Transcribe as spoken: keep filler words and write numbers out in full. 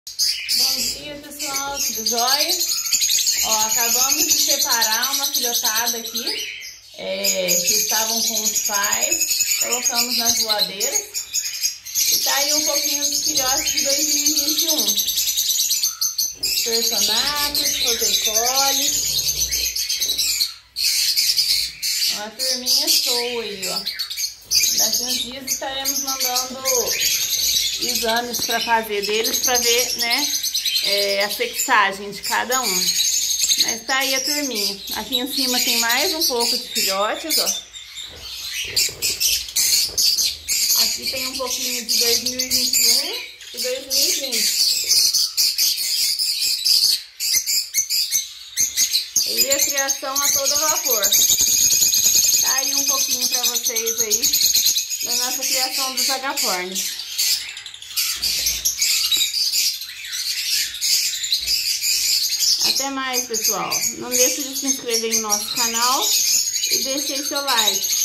Bom dia, pessoal, tudo jóia? Ó, acabamos de separar uma filhotada aqui, é, que estavam com os pais, colocamos nas voadeiras. E tá aí um pouquinho dos filhotes de dois mil e vinte e um. Personagens, Rosecoles. Uma turminha show aí, ó. Daqui uns dias estaremos mandando exames para fazer deles, para ver, né, é, a sexagem de cada um. Mas tá aí a turminha. Aqui em cima tem mais um pouco de filhotes, ó. Aqui tem um pouquinho de dois mil e vinte e um e dois mil e vinte. E a criação a todo vapor. Tá aí um pouquinho para vocês aí da nossa criação dos agapornis. Até mais, pessoal. Não deixe de se inscrever no nosso canal e deixe aí seu like.